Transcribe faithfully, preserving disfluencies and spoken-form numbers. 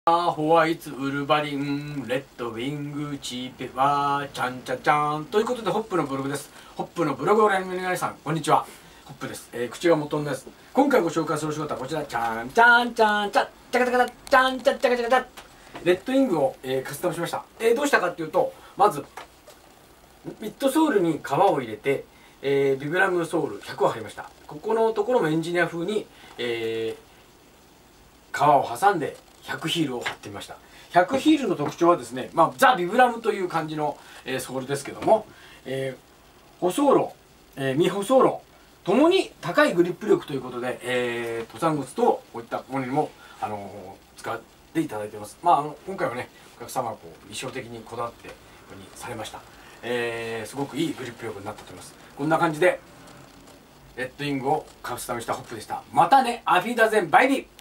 ホワイツ、ウルヴァリン、レッドウィング、チーペワー、チャンチャチャンということで、ホップのブログです。ホップのブログをご覧の皆さん、こんにちは。ホップです。えー、口が元のです。今回ご紹介するお仕事はこちら、チャンチャンチャンチャン、チャカチャカチャ、チャンチャチャカチャカチャ。レッドウィングを、えー、カスタムしました。えー、どうしたかっていうと、まず、ミッドソールに革を入れて、えー、ビブラムソールひゃくを貼りました。ここのところもエンジニア風に、えー、革を挟んでひゃくヒールを貼ってみました。ひゃくヒールの特徴はですね、まあ、ザ・ビブラムという感じの、えー、ソールですけども、えー、舗装路、えー、未舗装路ともに高いグリップ力ということで、えー、登山靴とこういったものにも、あのー、使っていただいています。まあ、あの今回はね、お客様はこう衣装的にこだわってここにされました。えー、すごくいいグリップ力になったと思います。こんな感じでレッドウィングをカスタムしたホップでした。またね、アフィダゼンバイビー。